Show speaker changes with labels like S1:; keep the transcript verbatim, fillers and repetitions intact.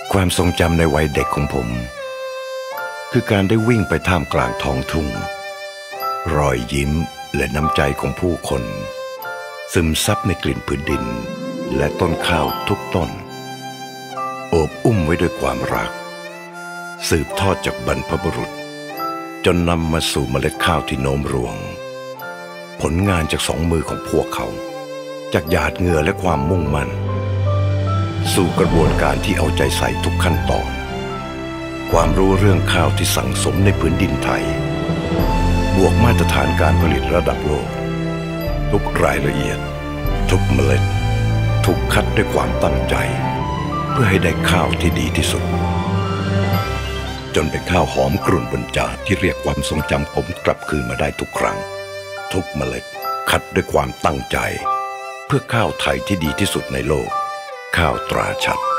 S1: ความทรงจำในวัยเด็กของผมคือการได้วิ่งไปท่ามกลางท้องทุ่งรอยยิ้มและน้ำใจของผู้คนซึมซับในกลิ่นพื้นดินและต้นข้าวทุกต้นโอบอุ้มไว้ด้วยความรักสืบทอดจากบรรพบุรุษจนนำมาสู่เมล็ดข้าวที่โน้มรวงผลงานจากสองมือของพวกเขาจากหยาดเหงื่อและความมุ่งมั่นสู่กระบวนการที่เอาใจใส่ทุกขั้นตอนความรู้เรื่องข้าวที่สั่งสมในพื้นดินไทยบวกมาตรฐานการผลิตระดับโลกทุกรายละเอียดทุกเมล็ดถูกคัดด้วยความตั้งใจเพื่อให้ได้ข้าวที่ดีที่สุดจนเป็นข้าวหอมกรุ่นบนจานที่เรียกความทรงจำผมกลับคืนมาได้ทุกครั้งทุกเมล็ดคัดด้วยความตั้งใจเพื่อข้าวไทยที่ดีที่สุดในโลกข้าวตราชัด